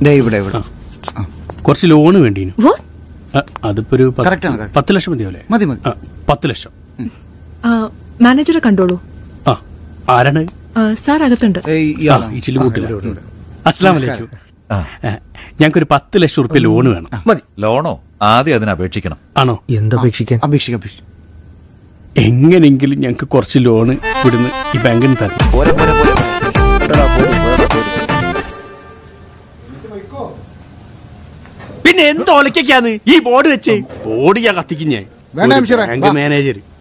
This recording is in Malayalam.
കുറച്ച് ലോണ് വേണ്ടി. അതിപ്പോ ഒരു 10 ലക്ഷം മതിയാവല്ലേ? 10 ലക്ഷം. മാനേജറെ കണ്ടോളൂ. ആരാണ്? സാർ അകത്തുണ്ട്. അസ്സലാമു അലൈക്കും. ഞങ്ങൾക്കൊരു 10 ലക്ഷം റുപ്യ ലോണ് വേണം. മതി. ലോണോ? ആദ്യം അതിന് അപേക്ഷിക്കണം. ആണോ? എന്തപേക്ഷിക്കാൻ? എങ്ങനെങ്കിലും ഞങ്ങക്ക് കുറച്ച് ലോണ് ഇവിടുന്ന് ഈ ബാങ്കിന് തരണം. പിന്നെ എന്ത് ഒലക്കാന്ന് ഈ ബോർഡ് വെച്ചേ? ബോർഡ് ഞാൻ കത്തിക്കും. ഞാൻ ബാങ്ക് മാനേജർ